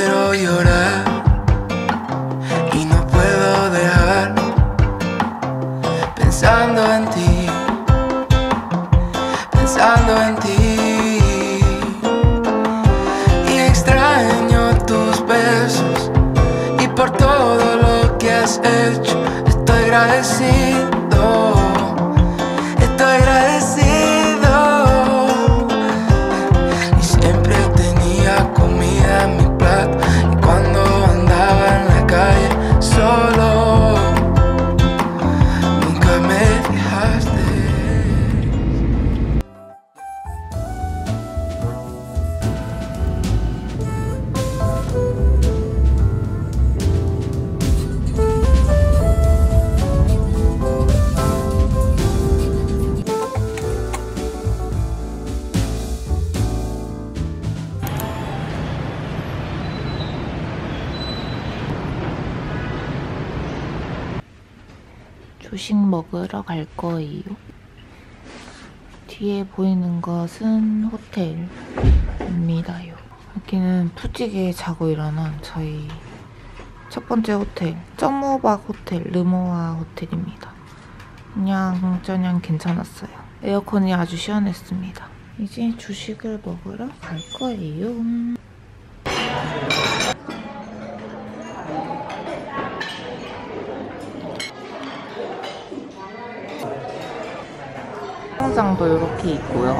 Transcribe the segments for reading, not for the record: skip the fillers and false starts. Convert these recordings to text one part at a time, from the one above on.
quiero llorar y no puedo dejar pensando en ti, pensando en ti. Y extraño tus besos y por todo lo que has hecho estoy agradecido, estoy agradecido. Y siempre tenía comida en mi plato y cuando andaba en la calle solo nunca me dejaste. 조식 먹으러 갈 거예요. 뒤에 보이는 것은 호텔입니다요. 여기는 푸지게 자고 일어난 저희 첫 번째 호텔, 점호박 호텔, 르모아 호텔입니다. 그냥 저냥 괜찮았어요. 에어컨이 아주 시원했습니다. 이제 조식을 먹으러 갈 거예요. 수영장도 이렇게 있고요.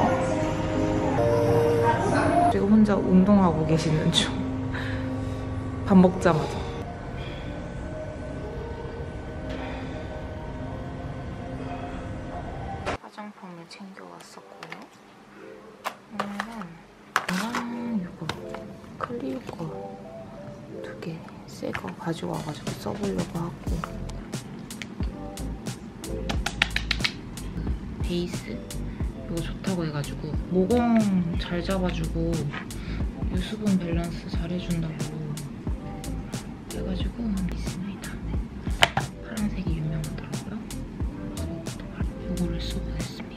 지금 혼자 운동하고 계시는 중. 밥 먹자마자. 화장품을 챙겨왔었고요. 오늘은 이거 클리오 거 2개 새 거 가지고 와가지고 써보려고 하고, 베이스 이거 좋다고 해가지고 모공 잘 잡아주고 유수분 밸런스 잘 해준다고 해가지고 있습니다. 파란색이 유명하더라고요. 그래서 이거를 쓰고 있습니다.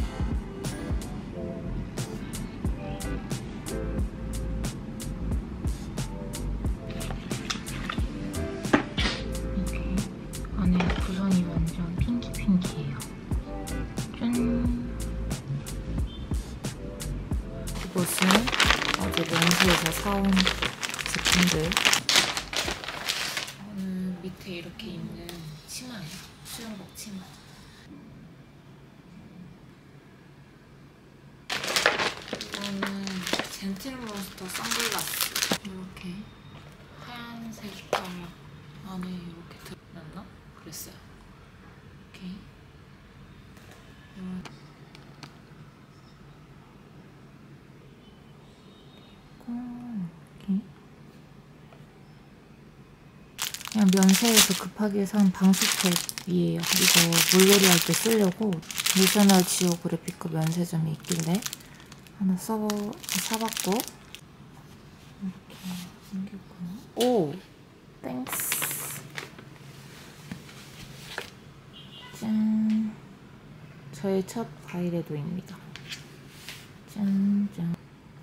이렇게 안에 구성이 완전 핑키핑키해요. 이것은 어제 렌즈에서 사온 제품들. 이거는 밑에 이렇게 있는 치마예요. 수영복 치마. 이거는 젠틀몬스터 선글라스. 이렇게 하얀색 안에 이렇게 들어있나? 그랬어요. 이렇게. 그냥 면세에서 급하게 산 방수팩이에요. 이거 물놀이 할 때 쓰려고 내셔널 지오그래피크 면세점에 있길래 하나 사봤고, 이렇게 생겼고요. 오! 땡스! 짠! 저의 첫 바이레도입니다. 짠짠!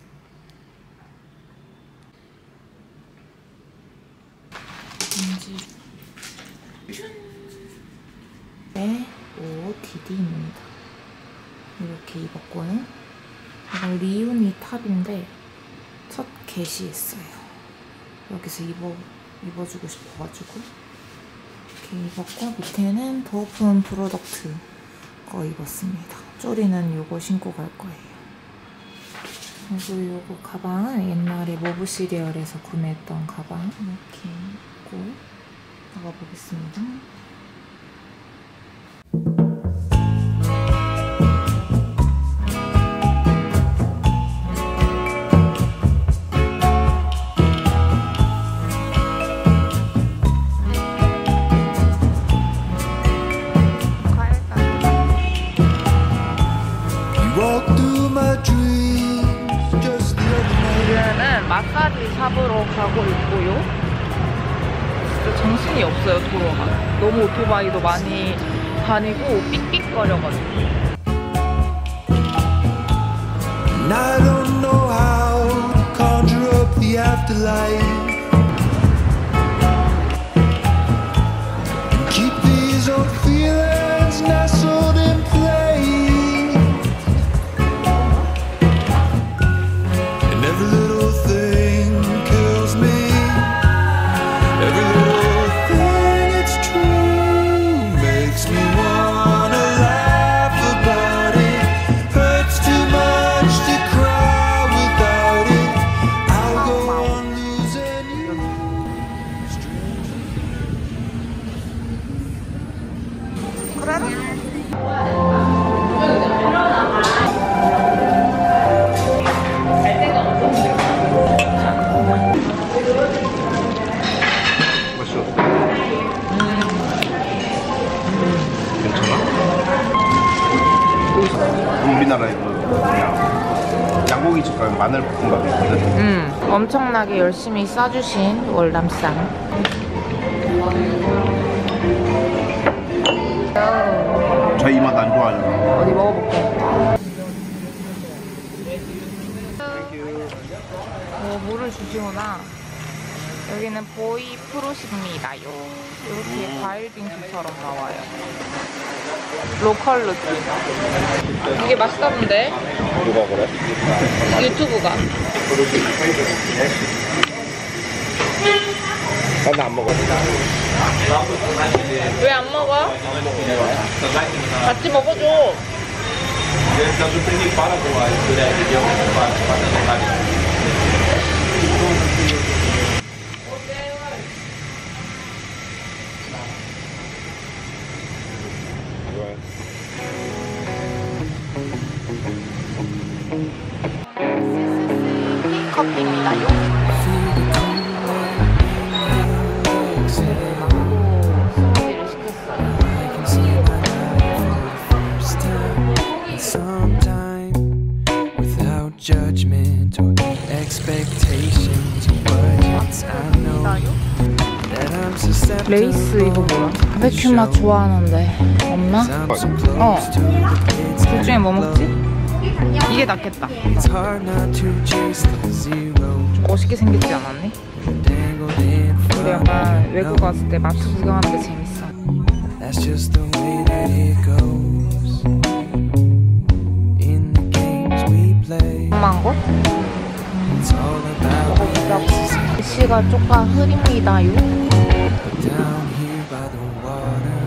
네, OOTD입니다. 이렇게 입었고요. 이건 리우니 탑인데 첫 게시했어요. 여기서 입어주고 싶어가지고 이렇게 입었고, 밑에는 더오픈 프로덕트 거 입었습니다. 쪼리는 요거 신고 갈 거예요. 그리고 요거 가방은 옛날에 모브 시리얼에서 구매했던 가방 이렇게 입고 나가보겠습니다. 우리는 마사지 샵으로 가고 있고요. 진짜 정신이 없어요, 도로가. 너무 오토바이도 많이 다니고 삑삑거려가지고. And I don't know how to conjure up the afterlife. 마늘 볶음밥이거든. 엄청나게 열심히 싸주신 월남쌈. 저희 맛 안 좋아하잖아. 어디 먹어볼게. 물을 주시구나. 여기는 보이 프로십니다요. 이렇게 과일 빙수처럼 나와요. 로컬 느낌. 이게 맛있다던데? 누가 그래? 유튜브가. 난 안 먹어. 왜 안 먹어? 같이 먹어줘. 커피입니다요. 스무디를 judgment or expectations of what I know that I'm susceptible. 레이스 이거 뭐야? 바베큐 맛 좋아하는데 없나? 둘 중에 뭐 먹지? 이게 낫겠다. It's hard not to chase the zero. 멋있게 생겼지 않았니? 우리 약간 외국 갔을 때 마트 구경하는 게 재밌어. That's just the way that it goes in the games we play. 망고? It's all about the 시가 조금 흐립니다요. down here by the water.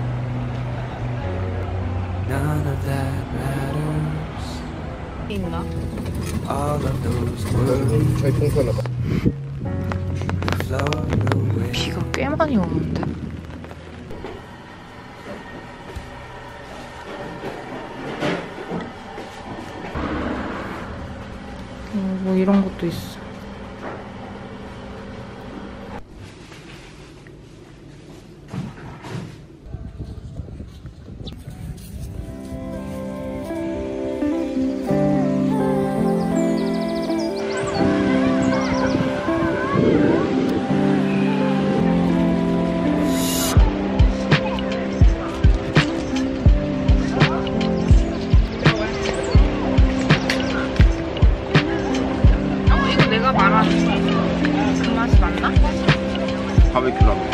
None of that matters. 있나? All of those words 저희 풍선하다. float away. 비가 꽤 많이 오는데? 뭐 이런 것도 있어. 내가 말하는 그 맛이 맞나? 바베큐 라면.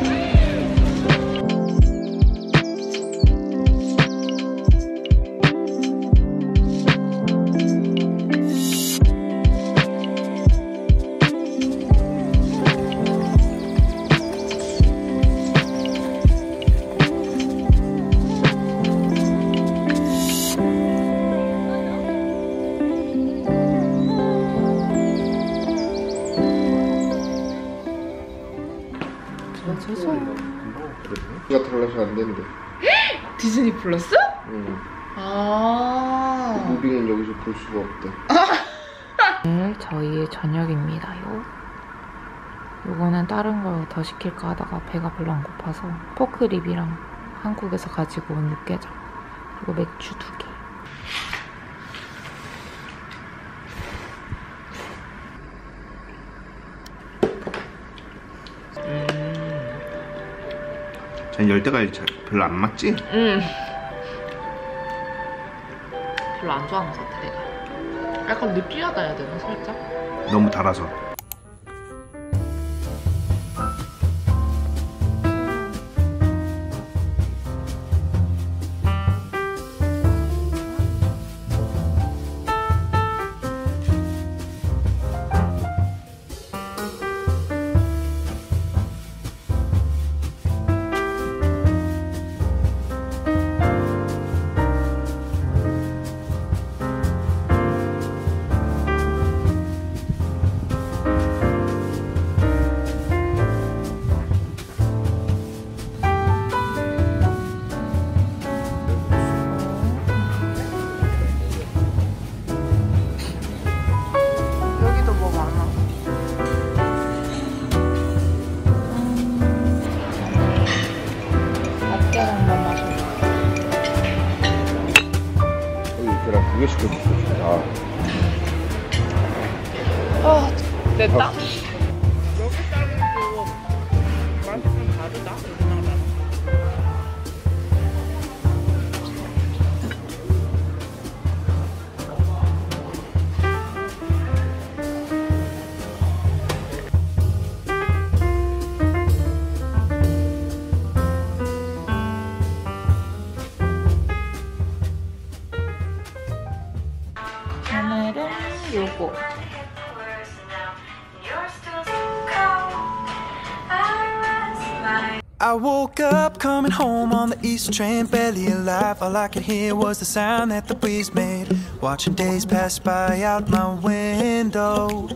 누가 달라서 안 된대. 디즈니 플러스? 응. 아. 무비는 여기서 볼 수가 없대. 오늘 저희의 저녁입니다요. 요거는 다른 걸 더 시킬까 하다가 배가 별로 안 고파서 포크립이랑 한국에서 가지고 온 육개장 그리고 맥주 2개. 전 열대과일 별로 안 맞지? 응. 별로 안 좋아하는 것 같아 내가. 약간 느끼하다 해야 되나 살짝? 너무 달아서. 됐다? 여기 딸기도 맛은 다르다. 오늘은 요거. I woke up coming home on the East train, barely alive. All I could hear was the sound that the breeze made. Watching days pass by out my window.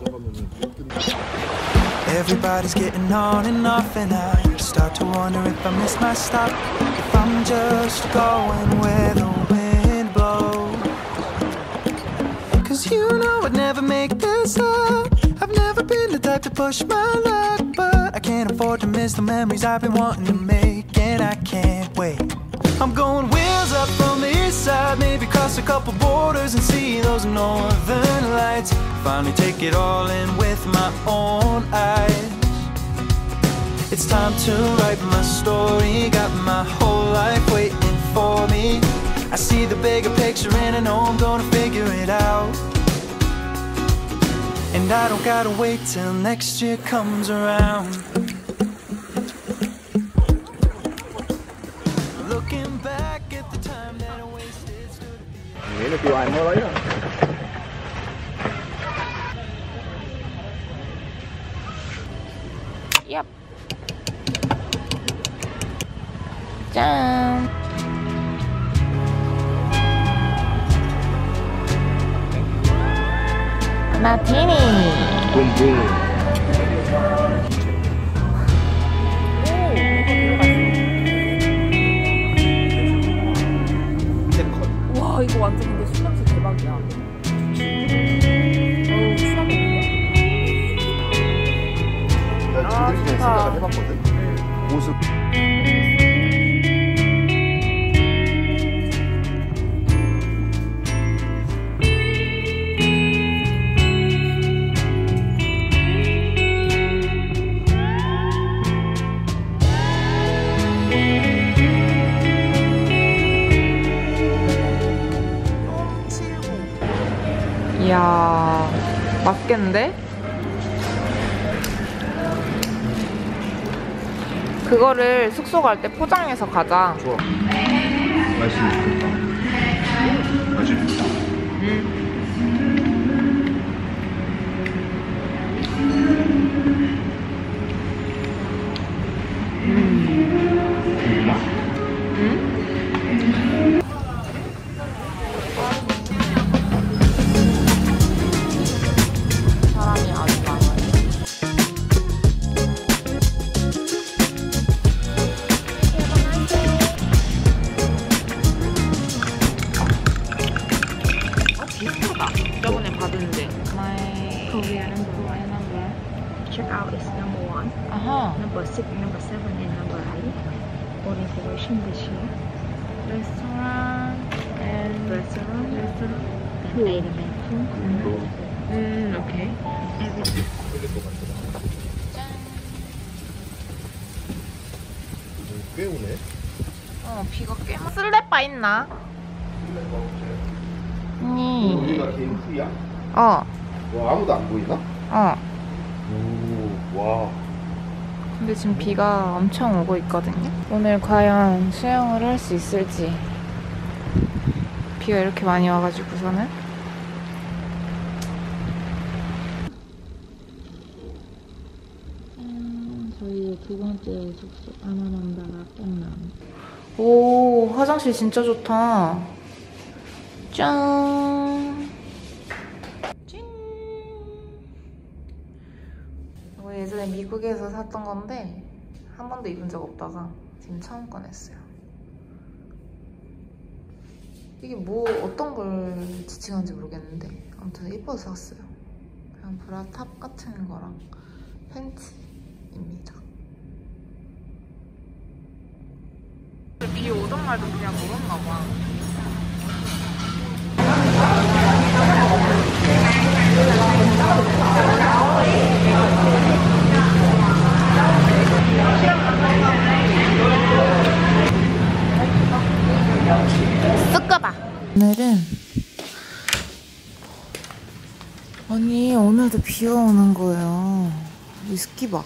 Everybody's getting on and off, and I start to wonder if I miss my stop, if I'm just going where the wind blows. Cause you know I'd never make this up. I've never been the type to push my luck, but I can't afford to miss the memories I've been wanting to make, and I can't wait. I'm going wheels up from the east side, maybe cross a couple borders and see those northern lights. Finally take it all in with my own eyes. It's time to write my story, got my whole life waiting for me. I see the bigger picture and I know I'm gonna figure it out. And I don't gotta wait till next year comes around. Looking back at the time that I wasted stood at the 얘는 그거 안 먹어요? 얍. 짠. 마티니. 붐붐. 와 이거 완전 근데 술 냄새 대박이야. 어우 추하게 나 지금 전에 생각을 해봤거든. 모습. 이야 맛있겠는데? 그거를 숙소 갈 때 포장해서 가자. 좋아. 맛있으면 좋겠다. 맛있겠다. 사람이 아주 많아요. 비슷하다. 저번에 받은데. Korea number. Checkout is number 1, 아하. number 6, number 7, and number 8. For reservation this year. Restaurant and Restaurant, then element food. 오케이. Everything. 꽤 오네. 비가 꽤 쓸래바 있나? 여기가 개인 후야? 와 아무도 안 보이나? 와. 근데 지금 비가 엄청 오고 있거든요. 오늘 과연 수영을 할 수 있을지. 비가 이렇게 많이 와가지고서는. 저희 두 번째 숙소 아마만다라 꽁남. 오, 화장실 진짜 좋다. 짠. 이거 예전에 미국에서 샀던 건데 한 번도 입은 적 없다가 지금 처음 꺼냈어요. 이게 뭐 어떤 걸 지칭하는지 모르겠는데 아무튼 예뻐서 샀어요. 그냥 브라 탑 같은 거랑 팬츠입니다. 비 오던 날도 그냥 물었나 봐. 비가 오는 거예요. 이 스키박.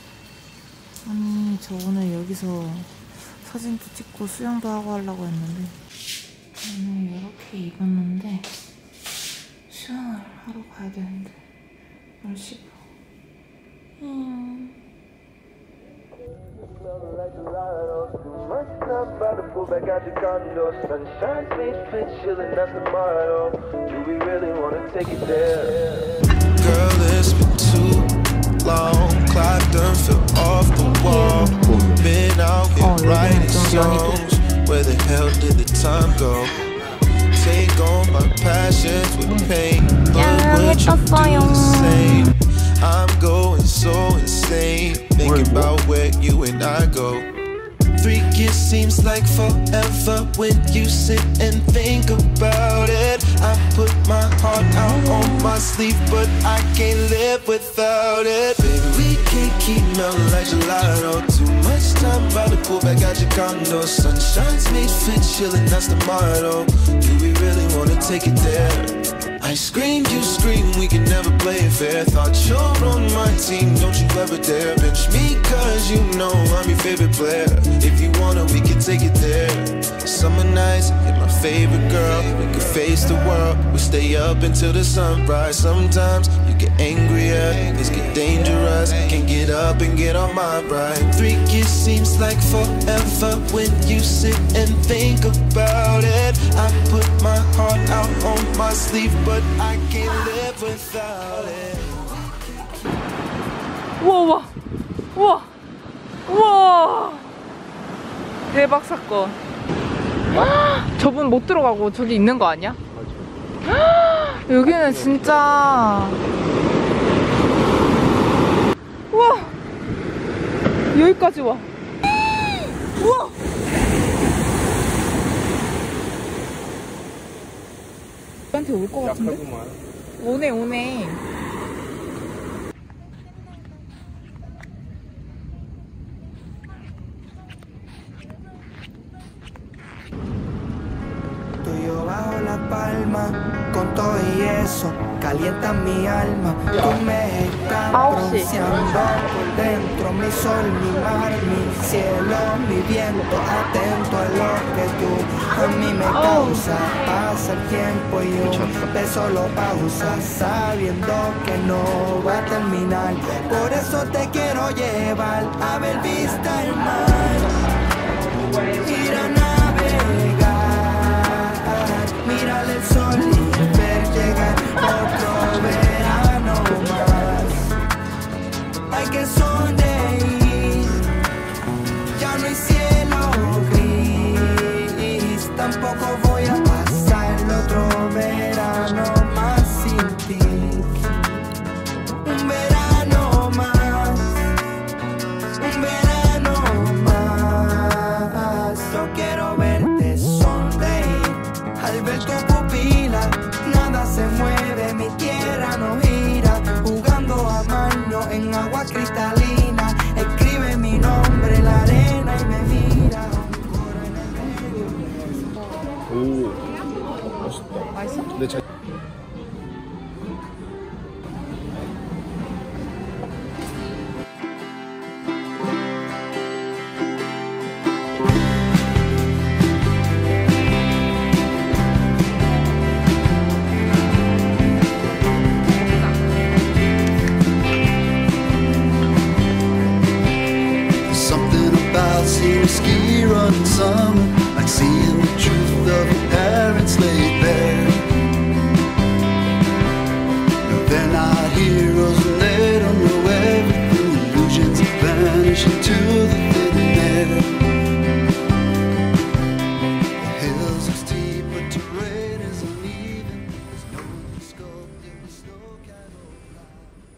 아니 저 오늘 여기서 사진도 찍고 수영도 하고 하려고 했는데 오늘 이렇게 입었는데 수영을 하러 가야 되는데 날 씹어. Girl, it's been too long. Clock done fell off the wall. Been out here writing songs. Where the hell did the time go? Take on my passions with pain, but would you do the same? I'm going so insane, thinking about where you and I go. 3 years seems like forever when you sit and think about it. I put my heart out on my sleeve, but I can't live without it. Baby, we can't keep melting like gelato. Too much time about to pull back out your condo. Sunshine's made for chillin', that's the motto. Do we really wanna take it there? I scream, you scream, we can never play it fair. Thought you're on my team, don't you ever dare bench me, cause you know I'm your favorite player. If you wanna, we can take it there. Summer nights, you're my favorite girl. We can face the world, we stay up until the sunrise. Sometimes you get angrier, things get dangerous. Can't get up and get on my ride. 3 years seems like forever when you sit and think about it. I put my heart out on my sleeve, but I can't live without it. 우와 우와 우와 대박 사건. 저분 못 들어가고 저기 있는 거 아니야? 여기는 진짜 우와 여기까지 와. 우와 저한테 올 것 같은데? 오네. Bajo la palma, con todo y eso, calienta mi alma. Tú me estás bronceando por dentro, mi sol, mi mar, mi cielo, mi viento, atento a lo que tú a mí me causa. Pasa el tiempo y un beso lo pausa, sabiendo que no va a terminar. Por eso te quiero llevar a ver vista el mar, ir a navegar. Mirar el sol y ver llegar otro verano más. Hay que sonreír, ya no hay cielo gris. Tampoco voy a pasar el otro verano más sin ti. Un verano más, un verano más. Yo quiero verte sonreír. Al ver tu pupila, nada se mueve, mi tierra no gira. Jugando a mano en agua cristalina, escribe mi nombre en la arena y me mira. 오, 맛있다. 근데 잘... Seeing a ski run in summer, like seeing the truth of your parents laid bare. No, they're not heroes and they don't know everything. Illusions vanish into the thin air. The hills are steep, but terrain is uneven. There's no one to sculpt in the snow-clad old line.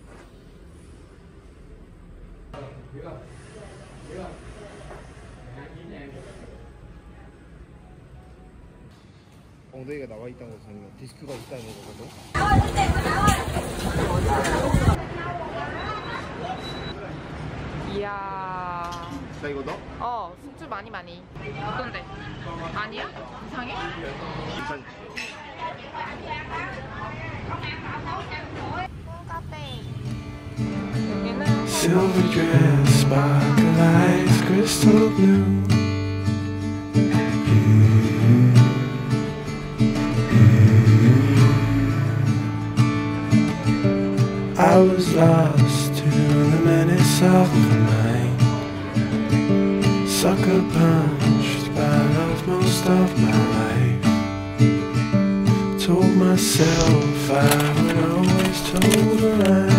엉덩이가 나와 있다는 것은 아니면 디스크가 있다는 거거든. 이야. 나 이거 넣어? 숙주 많이. 어떤데? 아니야? 이상해? 괜찮지. 홈카페. Silver dress, sparkle eyes, crystal blue. I was lost to the menace of the night, sucker punched by love most of my life. Told myself I would always toe the line.